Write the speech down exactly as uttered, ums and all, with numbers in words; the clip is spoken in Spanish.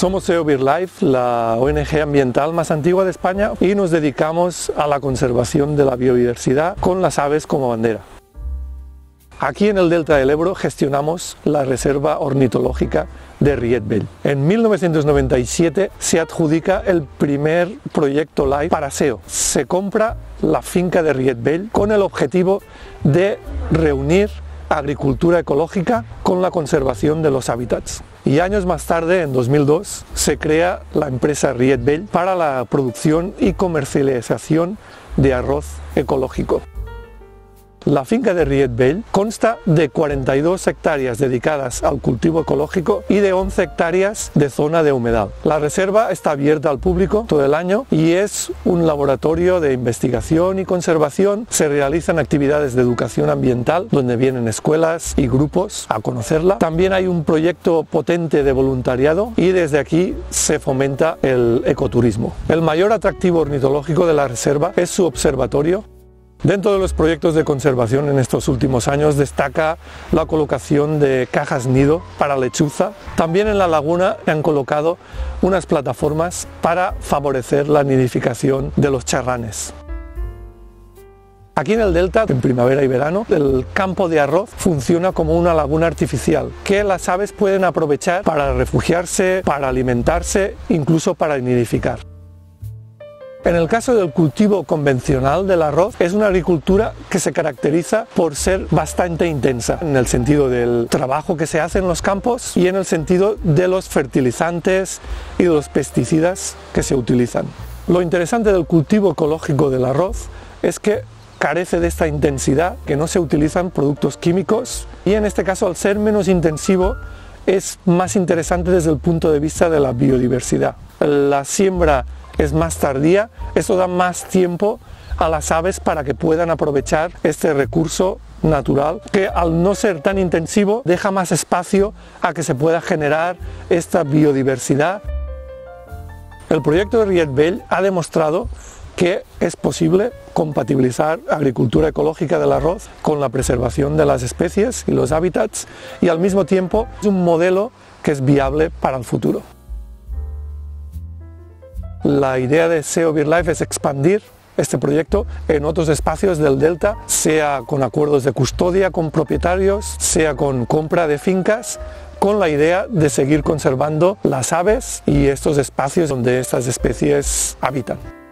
Somos SEO BirdLife, la O N G ambiental más antigua de España, y nos dedicamos a la conservación de la biodiversidad con las aves como bandera. Aquí en el Delta del Ebro gestionamos la Reserva Ornitológica de Riet Vell. En mil novecientos noventa y siete se adjudica el primer proyecto LIFE para SEO. Se compra la finca de Riet Vell con el objetivo de reunir agricultura ecológica con la conservación de los hábitats. Y años más tarde, en dos mil dos, se crea la empresa Riet Vell para la producción y comercialización de arroz ecológico. La finca de Riet Vell consta de cuarenta y dos hectáreas dedicadas al cultivo ecológico y de once hectáreas de zona de humedal. La reserva está abierta al público todo el año y es un laboratorio de investigación y conservación. Se realizan actividades de educación ambiental donde vienen escuelas y grupos a conocerla. También hay un proyecto potente de voluntariado y desde aquí se fomenta el ecoturismo. El mayor atractivo ornitológico de la reserva es su observatorio. Dentro de los proyectos de conservación en estos últimos años destaca la colocación de cajas nido para lechuza. También en la laguna se han colocado unas plataformas para favorecer la nidificación de los charranes. Aquí en el delta, en primavera y verano, el campo de arroz funciona como una laguna artificial que las aves pueden aprovechar para refugiarse, para alimentarse, incluso para nidificar. En el caso del cultivo convencional del arroz, es una agricultura que se caracteriza por ser bastante intensa, en el sentido del trabajo que se hace en los campos y en el sentido de los fertilizantes y de los pesticidas que se utilizan. Lo interesante del cultivo ecológico del arroz es que carece de esta intensidad, que no se utilizan productos químicos y en este caso, al ser menos intensivo, es más interesante desde el punto de vista de la biodiversidad. La siembra es más tardía, eso da más tiempo a las aves para que puedan aprovechar este recurso natural que al no ser tan intensivo deja más espacio a que se pueda generar esta biodiversidad. El proyecto de Riet Vell ha demostrado que es posible compatibilizar agricultura ecológica del arroz con la preservación de las especies y los hábitats y al mismo tiempo es un modelo que es viable para el futuro. La idea de SEO BirdLife es expandir este proyecto en otros espacios del delta, sea con acuerdos de custodia con propietarios, sea con compra de fincas, con la idea de seguir conservando las aves y estos espacios donde estas especies habitan.